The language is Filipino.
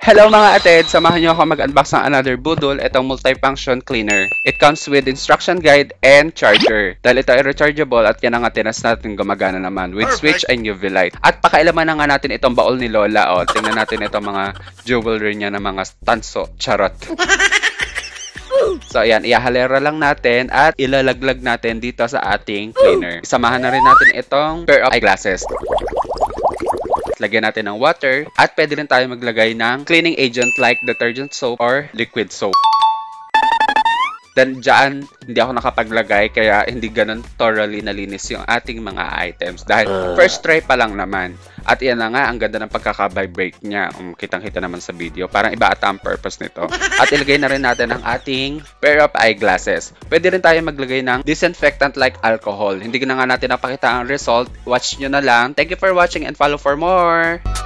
Hello mga ated! Samahan niyo ako mag-unbox ng another Budol, itong multifunction cleaner. It comes with instruction guide and charger. Dahil ito ay rechargeable at yan ang atinas natin gumagana naman with switch and UV light. At pakailaman na nga natin itong baol ni Lola. O, tingnan natin itong mga jewelry niya ng mga tanso. Charot. So ayan, ihahalera lang natin at ilalaglag natin dito sa ating cleaner. Samahan na rin natin itong pair of eyeglasses. Lagyan natin ng water at pwede rin tayo maglagay ng cleaning agent like detergent soap or liquid soap. Then dyan, hindi ako nakapaglagay kaya hindi ganun thoroughly nalinis yung ating mga items dahil first try pa lang naman. At yan na nga, ang ganda ng pagkaka-vibrate niya. Kitang-kita naman sa video. Parang iba ata ang purpose nito. At ilagay na rin natin ang ating pair of eyeglasses. Pwede rin tayo maglagay ng disinfectant like alcohol. Hindi na nga natin napakita ang result. Watch nyo na lang. Thank you for watching and follow for more!